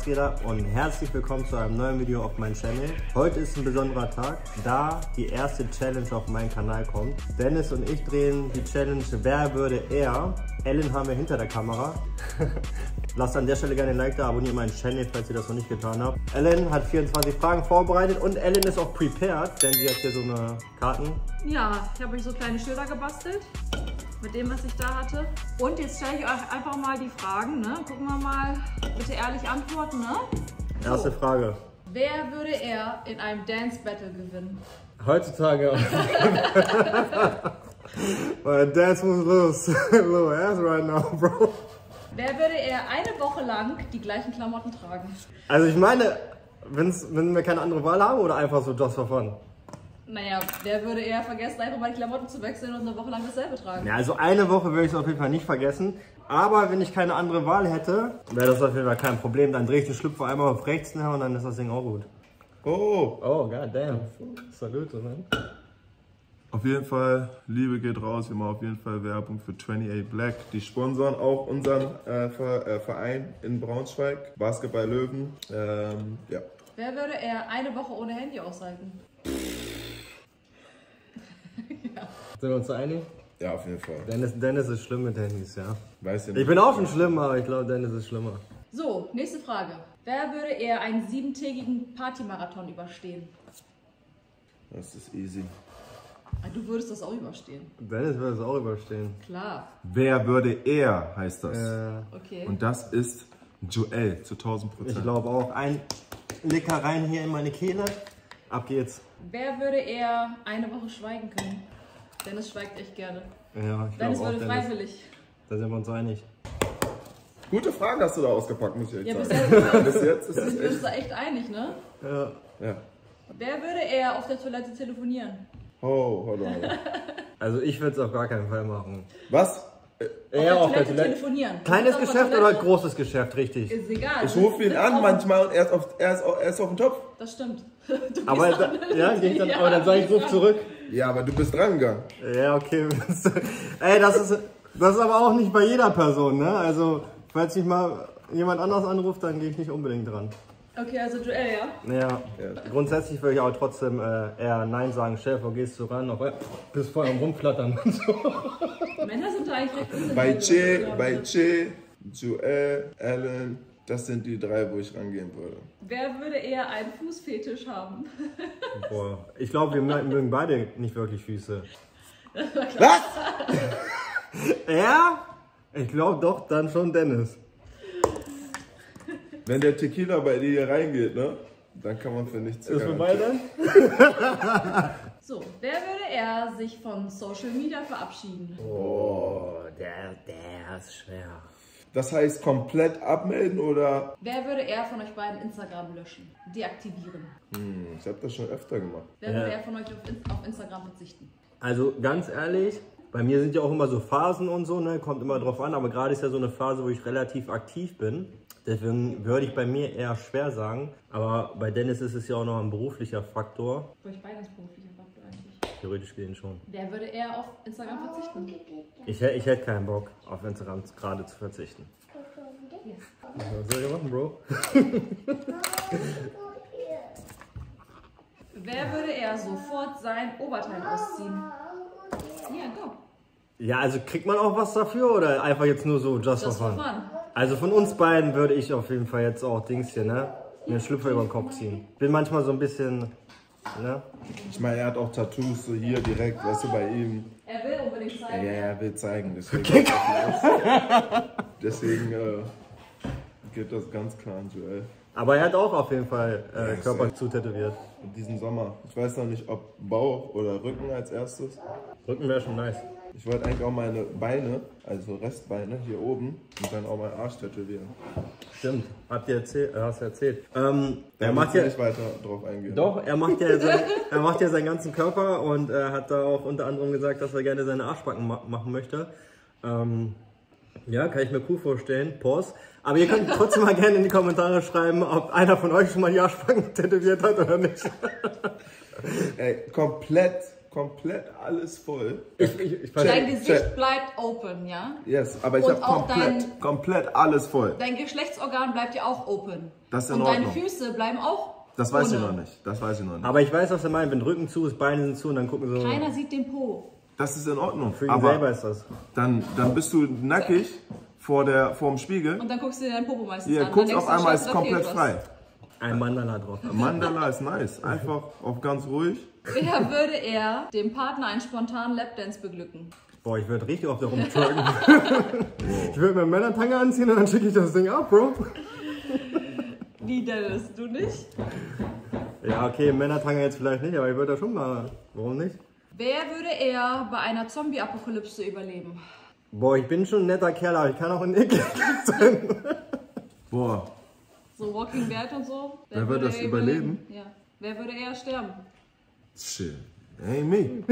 geht ab und herzlich willkommen zu einem neuen Video auf meinem Channel. Heute ist ein besonderer Tag, da die erste Challenge auf meinen Kanal kommt. Dennis und ich drehen die Challenge Wer würde eher? Ellen haben wir hinter der Kamera. Lasst an der Stelle gerne ein Like da, abonniert meinen Channel, falls ihr das noch nicht getan habt. Ellen hat 24 Fragen vorbereitet und Ellen ist auch prepared, denn sie hat hier so eine Karten. Ja, ich habe euch so kleine Schilder gebastelt mit dem, was ich da hatte. Und jetzt stelle ich euch einfach mal die Fragen, ne? Gucken wir mal, bitte ehrlich antworten, ne? Erste Frage. Wer würde eher in einem Dance Battle gewinnen? Heutzutage auch. My dance was loose. Low ass right now, bro. Wer würde eher eine Woche lang die gleichen Klamotten tragen? Also ich meine, wenn wir keine andere Wahl haben oder einfach so just for fun? Naja, wer würde eher vergessen, einfach mal die Klamotten zu wechseln und eine Woche lang dasselbe tragen? Ja, also eine Woche würde ich es auf jeden Fall nicht vergessen. Aber wenn ich keine andere Wahl hätte, wäre das auf jeden Fall kein Problem. Dann drehe ich den Schlüpfer einmal auf rechts und dann ist das Ding auch gut. Oh! Oh, god damn. Salute, man. Auf jeden Fall, Liebe geht raus. Wir machen auf jeden Fall Werbung für 28 Black. Die sponsoren auch unseren Verein in Braunschweig, Basketball Löwen. Ja. Wer würde eher eine Woche ohne Handy aushalten? Ja. Sind wir uns einig? Ja, auf jeden Fall. Dennis ist schlimm mit Handys, ja. Weiß ja nicht. Ich bin auch schon schlimm, aber ich glaube, Dennis ist schlimmer. So, nächste Frage. Wer würde eher einen 7-tägigen Partymarathon überstehen? Das ist easy. Du würdest das auch überstehen. Dennis würde es auch überstehen. Klar. Wer würde eher, heißt das. Okay. Und das ist Joel zu 1000%. Ich glaube auch. Ein Licker rein hier in meine Kehle. Ab geht's. Wer würde eher eine Woche schweigen können? Dennis schweigt echt gerne. Ja, ich Dennis glaube auch, würde Dennis. freiwillig. Da sind wir uns einig. Gute Fragen hast du da ausgepackt, muss ich Ja, echt bis sagen. jetzt Bis jetzt ist sind wir uns es da echt einig, ne? Ja. Ja. Wer würde eher auf der Toilette telefonieren? Oh, hold on. Also ich würde es auf gar keinen Fall machen. Was? Eher auf der Toilette telefonieren. Kleines Du bist auf Geschäft der oder Toilette. großes Geschäft, richtig. Ist egal. Ich rufe ihn Sitzt an auf- manchmal und er ist auf dem Job. Das stimmt. Du gehst Aber auf- aber dann sage ich, ruf zurück. Ja, aber du bist dran gegangen. Ja, okay. Ey, das ist aber auch nicht bei jeder Person, ne? Also, falls mich mal jemand anders anruft, dann gehe ich nicht unbedingt dran. Okay, also Joel, ja? Ja, grundsätzlich würde ich aber trotzdem eher Nein sagen. Chef, wo gehst du ran? Bist voll am Rumflattern und so. Männer sind da eigentlich recht gut. Bei Che, Joel, Ellen, das sind die drei, wo ich rangehen würde. Wer würde eher einen Fußfetisch haben? Boah, ich glaube, wir mögen beide nicht wirklich Füße. Was? Ja? Ich glaube doch, dann schon Dennis. Wenn der Tequila bei dir hier reingeht, ne? Dann kann man für nichts Ist vorbei dann? So, wer würde eher sich von Social Media verabschieden? Oh, der ist schwer. Das heißt komplett abmelden oder? Wer würde eher von euch beiden Instagram löschen? Deaktivieren? Ich habe das schon öfter gemacht. Wer würde eher von euch auf Instagram verzichten? Also ganz ehrlich, bei mir sind ja auch immer so Phasen und so, ne? Kommt immer drauf an, aber gerade ist ja so eine Phase, wo ich relativ aktiv bin. Deswegen würde ich bei mir eher schwer sagen. Aber bei Dennis ist es ja auch noch ein beruflicher Faktor. Für euch beiden ist beruflicher Faktor eigentlich. Theoretisch gesehen schon. Wer würde eher auf Instagram verzichten? Ich hätte keinen Bock, auf Instagram gerade zu verzichten. Was soll ich machen, Bro? Wer würde eher sofort sein Oberteil ausziehen? Ja, go. Ja, also kriegt man auch was dafür oder einfach jetzt nur so just for Just for fun? fun. Also von uns beiden würde ich auf jeden Fall jetzt auch Dings hier, ne? Mir den Schlüpfer über den Kopf ziehen. Bin manchmal so ein bisschen, ne? Ich meine, er hat auch Tattoos so hier direkt, weißt du, bei ihm. Er will unbedingt Ja, zeigen. er will zeigen, deswegen, geht das ganz klar an Joel. Aber er hat auch auf jeden Fall Körper zutätowiert. In diesem Sommer. Ich weiß noch nicht, ob Bauch oder Rücken als erstes. Rücken wäre schon nice. Ich wollte eigentlich auch meine Beine, also Restbeine hier oben und dann auch meinen Arsch tätowieren. Stimmt, hast du erzählt. Er macht ja nicht weiter drauf eingehen. Doch, er macht ja seinen ganzen Körper und hat da auch unter anderem gesagt, dass er gerne seine Arschbacken machen möchte. Ja, kann ich mir cool vorstellen. Pause. Aber ihr könnt trotzdem mal gerne in die Kommentare schreiben, ob einer von euch schon mal die Arschbacken tätowiert hat oder nicht. Ey, komplett komplett alles voll. Dein Gesicht bleibt open, ja? Yes, aber ich Und habe auch komplett alles voll. Dein Geschlechtsorgan bleibt ja auch open. Das ist in Und Ordnung. deine Füße bleiben auch Das weiß ich ohne. noch nicht. Das weiß ich noch nicht. Aber ich weiß, was er meint. Wenn Rücken zu ist, Beine sind zu und dann gucken so. Keiner sieht den Po. Das ist in Ordnung. Für ihn selber Aber ist das. dann bist du nackig vor dem Spiegel. Und dann guckst du dir deinen Popo meistens Ihr an. guckt Dann auf denkst du, einmal, Scheiße, ist da komplett fehlt was. frei. Ein Mandala drauf. Mandala ist nice. Einfach auf ganz ruhig. Wer würde er dem Partner einen spontanen Lapdance beglücken? Boah, ich würde richtig auf der rumtwerken. Ich würde mir Männertange anziehen und dann schicke ich das Ding ab, Bro. Wie, Dennis? Du nicht? Ja, okay, Männertange jetzt vielleicht nicht, aber ich würde da schon mal. Warum nicht? Wer würde er bei einer Zombie-Apokalypse überleben? Boah, ich bin schon ein netter Kerl, aber ich kann auch ein Ekel sein. Boah, So Walking Dead und so? Wer würde das überleben? Ja. Wer würde eher sterben? shit. Ain't me.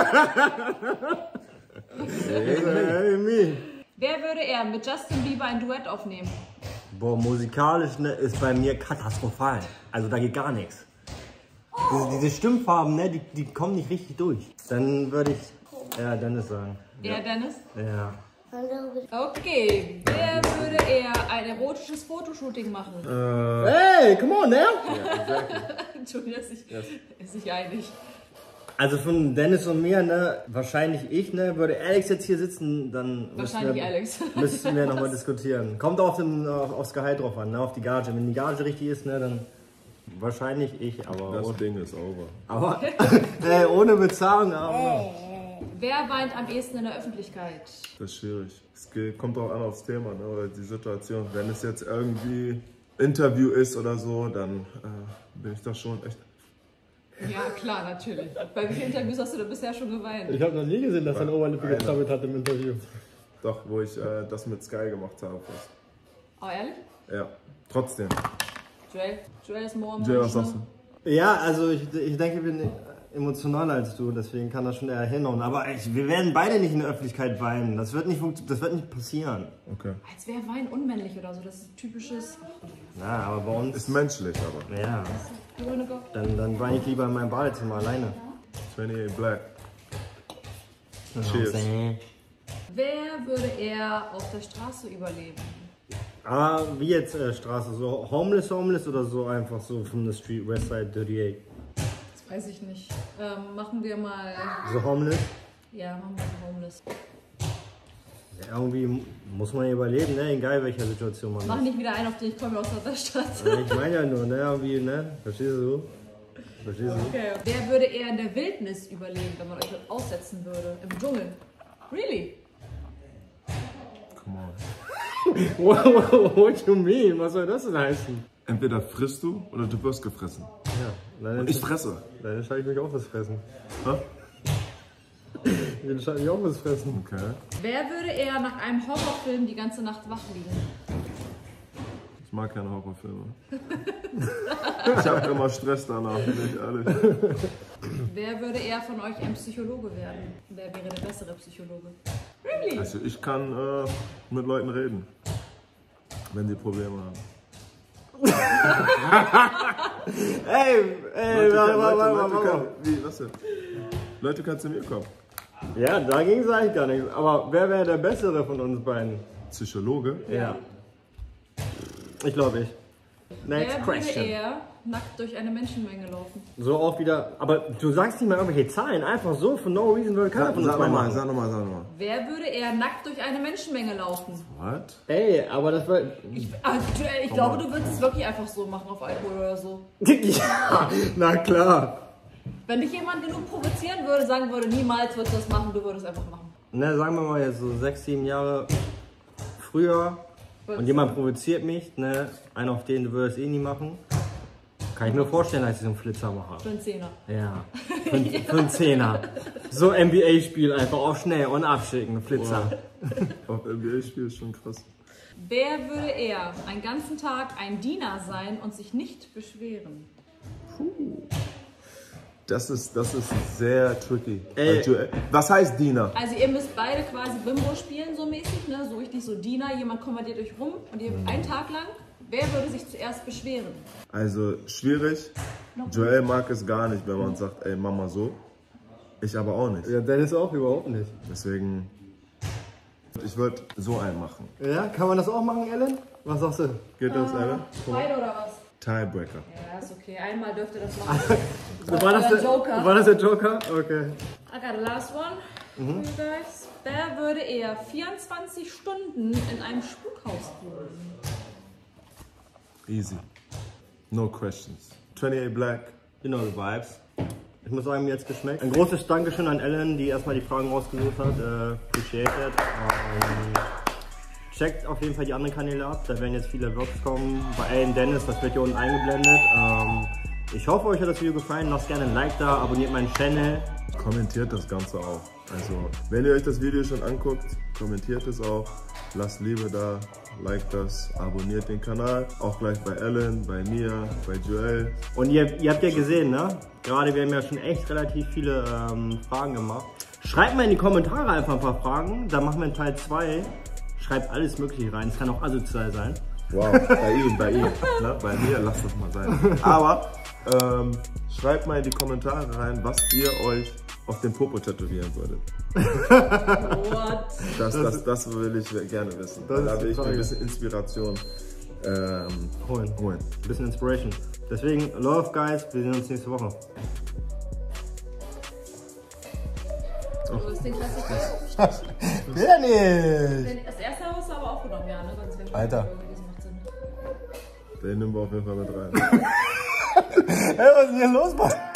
Hey, me. Wer würde er mit Justin Bieber ein Duett aufnehmen? Boah, musikalisch ne, ist bei mir katastrophal. Also da geht gar nichts. Diese Stimmfarben, ne, die kommen nicht richtig durch. Dann würde ich Dennis sagen. Er, Dennis? Ja. Okay. Wer würde eher ein erotisches Fotoshooting machen? Hey, come on, ne? Entschuldigung, ist sich einig. Also von Dennis und mir, ne, wahrscheinlich ich, ne, würde Alex jetzt hier sitzen, dann Wahrscheinlich Alex. müssten wir nochmal diskutieren. Kommt auch aufs Gehalt drauf an, ne, auf die Gage. Wenn die Gage richtig ist, ne, dann wahrscheinlich ich, aber Das Ding ist over. aber ohne Bezahlung, aber Wer weint am ehesten in der Öffentlichkeit? Das ist schwierig. Kommt auch an aufs Thema, ne, oder die Situation. Wenn es jetzt irgendwie Interview ist oder so, dann bin ich da schon echt. Ja, klar, natürlich. Bei wie vielen Interviews hast du da bisher schon geweint? ich habe noch nie gesehen, dass er eine Oberlippe gezappelt hat im Interview. Doch, wo ich das mit Sky gemacht habe. Oh, ehrlich? Ja, trotzdem. Joel ist morgen. Jay, was sagst du? Ja, also ich denke, ich bin emotionaler als du, deswegen kann das schon eher hinhauen. Aber wir werden beide nicht in der Öffentlichkeit weinen. Das wird nicht passieren. Okay. Als wäre Wein unmännlich oder so. Das ist typisches. Ja, aber bei uns. Ist menschlich, aber. Ja, You wanna go? dann weine ich lieber in meinem Badezimmer alleine. 28 Black. Cheers. Wer würde eher auf der Straße überleben? Ah, wie jetzt Straße? So homeless oder so einfach so von der Street Westside 38? Das weiß ich nicht. Machen wir mal. So homeless? Ja, machen wir homeless. Ja, irgendwie muss man überleben, ne? Egal welcher Situation man Mach ist. nicht wieder einen auf den, ich komme aus der Stadt. Ich meine ja nur, ne? Irgendwie, ne? Verstehst du? Verstehst du? Okay. Wer würde eher in der Wildnis überleben, wenn man euch aussetzen würde? Im Dschungel? Really? Come on. What you mean? Was soll das denn heißen? Entweder frisst du oder du wirst gefressen. Ja, dann Ich fresse. entscheide ich mich auch fürs Fressen. Hä? Ich entscheide mich auch fürs Fressen. Okay. Wer würde eher nach einem Horrorfilm die ganze Nacht wach liegen? Ich mag keine Horrorfilme. Ich habe immer Stress danach, bin ich ehrlich. Wer würde eher von euch ein Psychologe werden? Wer wäre der bessere Psychologe? Really? Also ich kann mit Leuten reden, wenn die Probleme haben. Leute können zu mir kommen. Ja, da ging es eigentlich gar nicht. Aber wer wäre der Bessere von uns beiden? Psychologe? Ja. Ich glaube ich. Next Wer würde question. eher nackt durch eine Menschenmenge laufen? So auch wieder. Aber du sagst nicht mal irgendwelche Zahlen. Einfach so, for no reason würde keiner von uns Sag beiden nochmal, machen. sag nochmal. Wer würde eher nackt durch eine Menschenmenge laufen? What? Ey, aber das war. Ich glaube, du würdest es wirklich einfach so machen auf Alkohol oder so. Ja, na klar. Wenn dich jemand genug provozieren würde, sagen würde, niemals würdest du das machen, du würdest einfach machen. Ne, sagen wir mal jetzt so 6, 7 Jahre früher und jemand provoziert mich, ne, einer auf den du würdest eh nie machen. Kann ich mir vorstellen, dass ich so einen Flitzer mache. Für einen Zehner. Ja, für einen Zehner. So NBA-Spiel einfach auf schnell und abschicken, Flitzer. Auf NBA-Spiel ist schon krass. Wer würde eher einen ganzen Tag ein Diener sein und sich nicht beschweren? Das ist sehr tricky. Ey. Was heißt Diener? Also ihr müsst beide quasi Bimbo spielen, so mäßig, ne? So richtig so Diener, jemand kommandiert euch rum und ihr einen Tag lang. Wer würde sich zuerst beschweren? Also schwierig. Joel mag es gar nicht, wenn man sagt, ey, mach mal so. Ich aber auch nicht. Ja, Dennis auch überhaupt nicht. Deswegen, ich würde so einen machen. Ja, kann man das auch machen, Ellen? Was sagst du? Geht das, Ellen? Beide oder was? Tiebreaker. Ja, ist okay. Einmal dürft ihr das machen. War das der Joker? War das der Joker? Okay. I got a last one for you guys. Wer würde eher 24 Stunden in einem Spukhaus wohnen? Easy. No questions. 28 Black. You know the vibes. Ich muss sagen, mir jetzt geschmeckt. Ein großes Dankeschön an Ellen, die erstmal die Fragen rausgesucht hat. Appreciate it. Checkt auf jeden Fall die anderen Kanäle ab. Da werden jetzt viele Vlogs kommen. Bei Ellen, Dennis, das wird hier unten eingeblendet. Ich hoffe, euch hat das Video gefallen. Lasst gerne ein Like da, abonniert meinen Channel. Kommentiert das Ganze auch. Also, wenn ihr euch das Video schon anguckt, kommentiert es auch. Lasst Liebe da, liked das, abonniert den Kanal. Auch gleich bei Ellen, bei mir, bei Joel. Und ihr habt ja gesehen, ne? Gerade wir haben ja schon echt relativ viele Fragen gemacht. Schreibt mal in die Kommentare einfach ein paar Fragen. Dann machen wir in Teil 2. Schreibt alles Mögliche rein. Es kann auch asozial sein. Wow, bei ihm. Ne? Bei mir, lasst das mal sein. Aber schreibt mal in die Kommentare rein, was ihr euch auf den Popo tätowieren würdet. What? Das will ich gerne wissen. Da will ich mir ein bisschen Inspiration holen. Ein bisschen Inspiration. Deswegen, Love Guys, wir sehen uns nächste Woche. Oh. Das Ding klassisch. Wer nicht? Das erste haben wir aber aufgenommen, ja, ne? Sonst wäre Alter. Den nehmen wir auf jeden Fall mit rein. Hey, was ist denn hier los, Mann?